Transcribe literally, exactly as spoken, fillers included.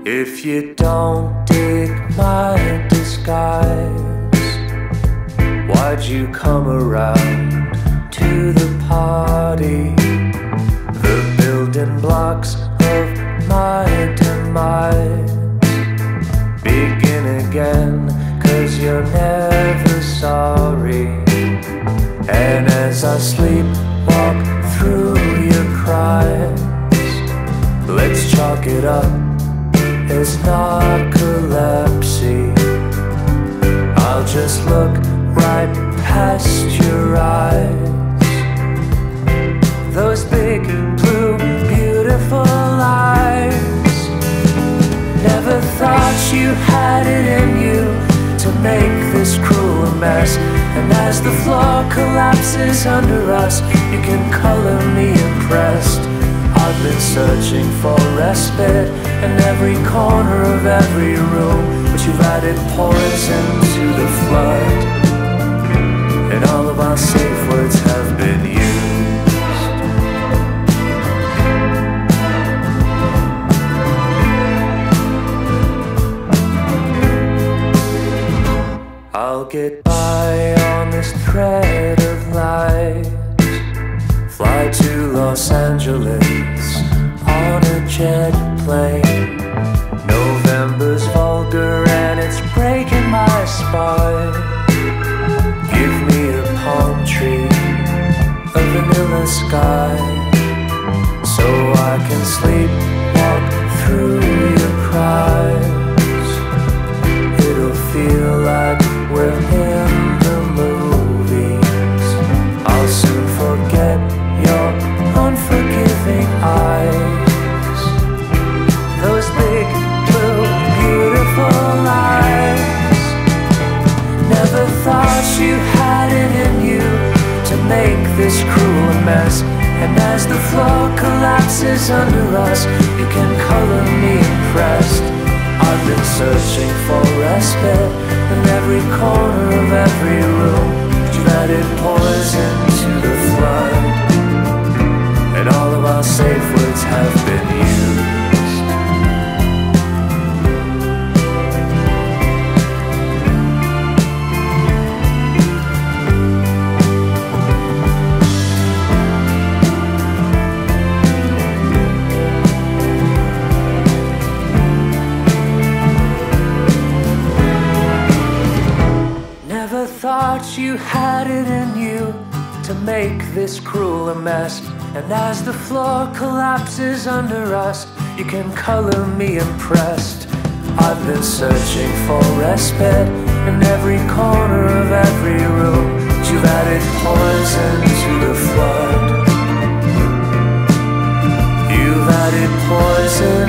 If you don't dig my disguise, why'd you come around to the party? The building blocks of my demise begin again, 'cause you're never sorry. And as I sleepwalk through your crimes, let's chalk it up as narcolepsy. I'll just look right past your eyes, those big blue beautiful eyes. Never thought you had it in you to make this cruel a mess. And as the floor collapses under us, you can color me impressed. I've been searching for respite in every corner of every room, but you've added poison to the flood, and all of our safe words have been used. I'll get by on this thread of light, fly to Los Angeles on a jet plane. November's vulgar and it's breaking my spine. Give me a palm tree, a vanilla sky, so I can sleepwalk through your cries. It'll feel like we're in the movies. I'll soon forget your unforgiving eyes, those big blue beautiful eyes. Never thought you had it in you to make this cruel a mess. And as the floor collapses under us, you can color me impressed. I've been searching for respite in every corner of every room, but you've added poison to the flood, and all of our safe words have been used. Never thought you had it in you to make this cruel a mess. And as the floor collapses under us, you can color me impressed. I've been searching for respite in every corner of every room, but you've added poison to the flood. You've added poison